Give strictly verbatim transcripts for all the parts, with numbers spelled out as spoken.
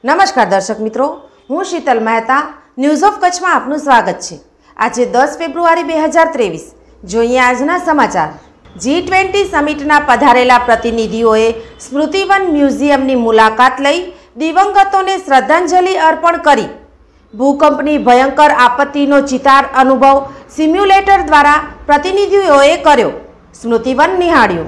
नमस्कार दर्शक मित्रों, हूँ शीतल मेहता न्यूज़ ऑफ कच्छ में आपનું સ્વાગત છે। આજે દસ ફેબ્રુઆરી બે હજાર ત્રેવીસ જોઈએ આજના સમાચાર। જી ટ્વેન્ટી સમિટના પધારેલા પ્રતિનિધિઓએ સ્મૃતિવન મ્યુઝિયમની મુલાકાત લઈ દિવંગતોને શ્રદ્ધાંજલિ અર્પણ કરી। ભૂકંપની ભયંકર આપત્તિનો ચિતાર અનુભવ સિમ્યુલેટર દ્વારા પ્રતિનિધિઓએ કર્યો। સ્મૃતિવન નિહાળ્યું।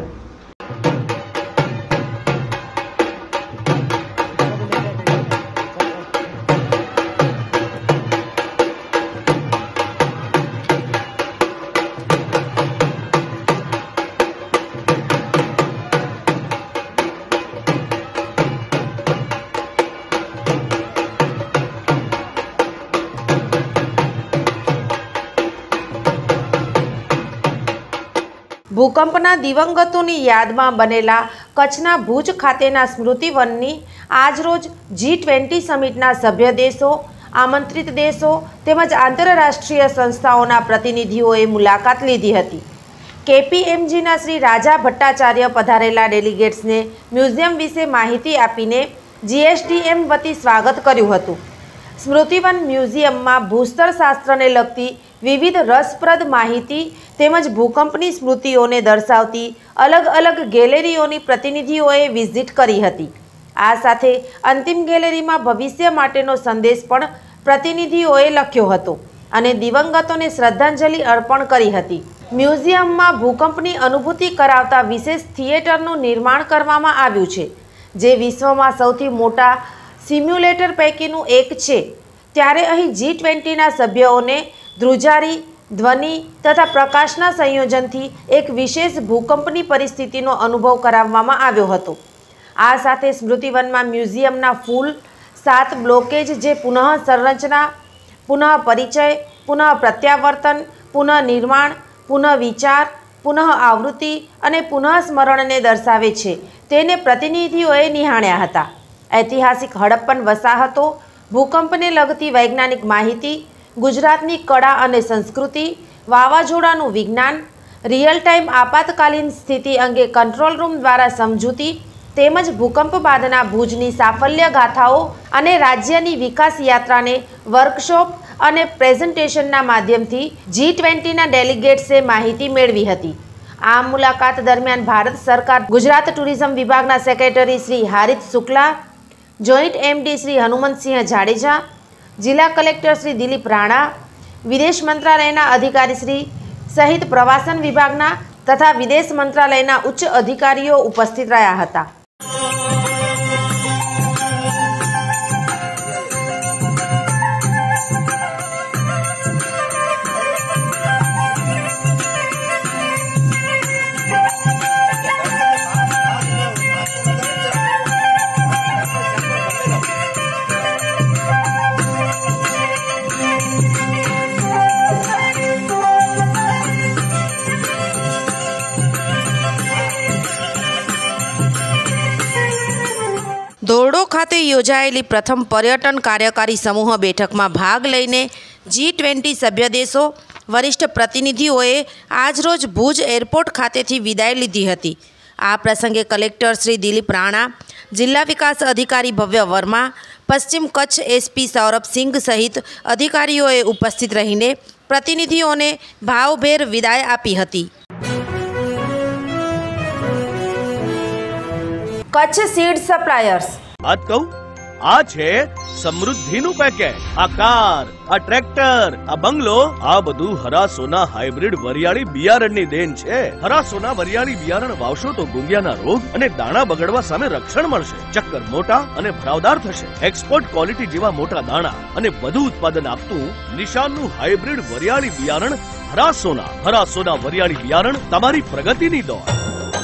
ભૂકંપના દિવંગતોની યાદમાં બનેલા કચ્છના ભુજ ખાતેના સ્મૃતિવનની આજરોજ જી ટ્વેન્ટી સમિટના સભ્ય દેશો, આમંત્રિત દેશો તેમજ આંતરરાષ્ટ્રીય સંસ્થાઓના પ્રતિનિધિઓએ મુલાકાત લીધી હતી। કેપીએમજીના શ્રી રાજા ભટ્ટાચાર્ય પધારેલા ડેલિગેટ્સને મ્યુઝિયમ વિશે માહિતી આપીને જીએસડીએમ વતી સ્વાગત કર્યું હતું। સ્મૃતિવન મ્યુઝિયમમાં ભૂસ્તરશાસ્ત્રને લગતી વિવિધ રસપ્રદ માહિતી તેમજ ભૂકંપની સ્મૃતિઓને દર્શાવતી અલગ અલગ ગેલેરીઓની પ્રતિનિધિઓએ વિઝિટ કરી હતી। આ સાથે અંતિમ ગેલેરીમાં ભવિષ્ય માટેનો સંદેશ પણ પ્રતિનિધિઓએ લખ્યો હતો અને દિવંગતોને શ્રદ્ધાંજલિ અર્પણ કરી હતી। મ્યુઝિયમમાં ભૂકંપની અનુભૂતિ કરાવતા વિશેષ થિયેટરનું નિર્માણ કરવામાં આવ્યું છે, જે વિશ્વમાં સૌથી મોટા સિમ્યુલેટર પૈકીનું એક છે। ત્યારે અહીં જી ટ્વેન્ટીના સભ્યોને ધ્રુજારી, ધ્વનિ તથા પ્રકાશના સંયોજનથી એક વિશેષ ભૂકંપની પરિસ્થિતિનો અનુભવ કરાવવામાં આવ્યો હતો। આ સાથે સ્મૃતિવનમાં મ્યુઝિયમના ફૂલ સાત બ્લોકેજ જે પુનઃ સંરચના, પુનઃ પરિચય, પુનઃ પ્રત્યાવર્તન, પુનઃ નિર્માણ, પુનઃ વિચાર, પુનઃ આવૃત્તિ અને પુનઃ સ્મરણને દર્શાવે છે તેને પ્રતિનિધિઓએ નિહાળ્યા હતા। ऐतिहासिक हड़प्पन वसाहतों, भूकंपने लगती वैज्ञानिक माहिती, गुजरातनी कला और संस्कृति, वावाझोड़ाનું विज्ञान, रियल टाइम आपातकालीन स्थिति अंगे कंट्रोल रूम द्वारा समझूती तेमज भूकंप बादना भूजनी साफल्य गाथाओं अने राज्यनी विकास यात्राने वर्कशॉप अने प्रेजेंटेशनना माध्यमथी जी ट्वेंटीना डेलिगेट्से माहिती मेळवी हती। आ मुलाकात दरमियान भारत सरकार गुजरात टूरिज्म विभागना secretary Shri Harit Shukla, joint MD Shri Hanumant Singh Jadeja, जिला कलेक्टर श्री दिलीप राणा, विदेश मंत्रालयना अधिकारी श्री सहित प्रवासन विभागना तथा विदेश मंत्रालयना उच्च अधिकारीओ उपस्थित रह्या हता। ધોરડો ખાતે યોજાયેલી પ્રથમ પર્યટન કાર્યકારી સમૂહ બેઠકમાં ભાગ લઈને જી ટ્વેન્ટી સભ્ય દેશો, વરિષ્ઠ પ્રતિનિધિઓએ આજરોજ ભુજ એરપોર્ટ ખાતેથી વિદાય લીધી હતી। આ પ્રસંગે કલેક્ટર શ્રી દિલીપ રાણા, જિલ્લા વિકાસ અધિકારી ભવ્ય વર્મા, પશ્ચિમ કચ્છ એસપી સૌરભ સિંઘ સહિત અધિકારીઓએ ઉપસ્થિત રહીને પ્રતિનિધિઓને ભાવભેર વિદાય આપી હતી। कच्छ सीड सप्लायर्स बात कहूं आ छे समृद्धिनु पैकेज। आ कार, आ ट्रेक्टर, आ बंगलो, आ बधु हरासोना हाइब्रिड वरियाળી બિયારણની દેન છે। હરાસોના વરિયાળી બિયારણ વાવશો તો ગુંગિયાના રોગ અને દાણા બગડવા સામે રક્ષણ મળશે। ચક્કર મોટા અને ભરાવદાર થશે। એક્સપોર્ટ ક્વોલિટી જેવા મોટા દાણા અને વધુ ઉત્પાદન આપતું નિશાનનું હાઇબ્રિડ વરિયાળી બિયારણ હરાસોના। હરાસોના વરિયાળી બિયારણ તમારી પ્રગતિની દોડ।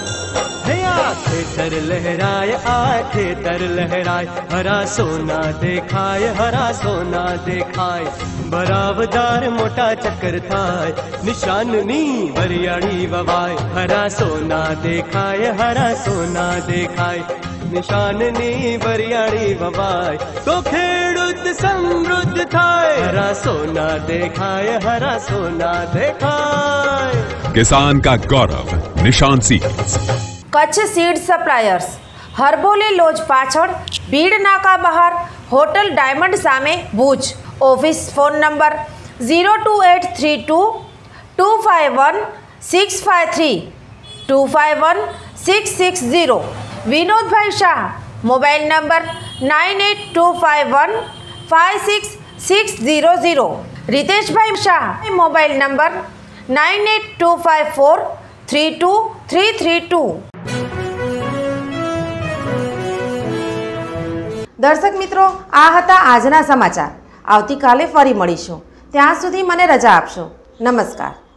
खेतर लहराए आए खेतर लहराए हरा सोना देखाए हरा सोना देखाए बरावदार मोटा चक्कर थाय निशाननी वरियाળી ववाय हरा सोना देखाए हरा सोना देखाय निशाननी वरियाળી ववाय तो खेडूत समृद्ध थाय हरा सोना देखाए हरा सोना देखाय। किसान का गौरव निशान seeds. Kutch seed suppliers Harboli lodge पाछळ भीड़ नाका बहार હોટલ ડાયમંડ સામે Bhuj. Office phone number zero two eight three two two five one six five three two five one six six zero. Vinodbhai Shah mobile number nine eight two five one five six six zero zero. Riteshbhai Shah mobile number nine eight two five four three two three three two. દર્શક મિત્રો, આ હતા આજના સમાચાર. આવતીકાલે ફરી મળીશું. ત્યાં સુધી મને રજા આપશો. નમસ્કાર.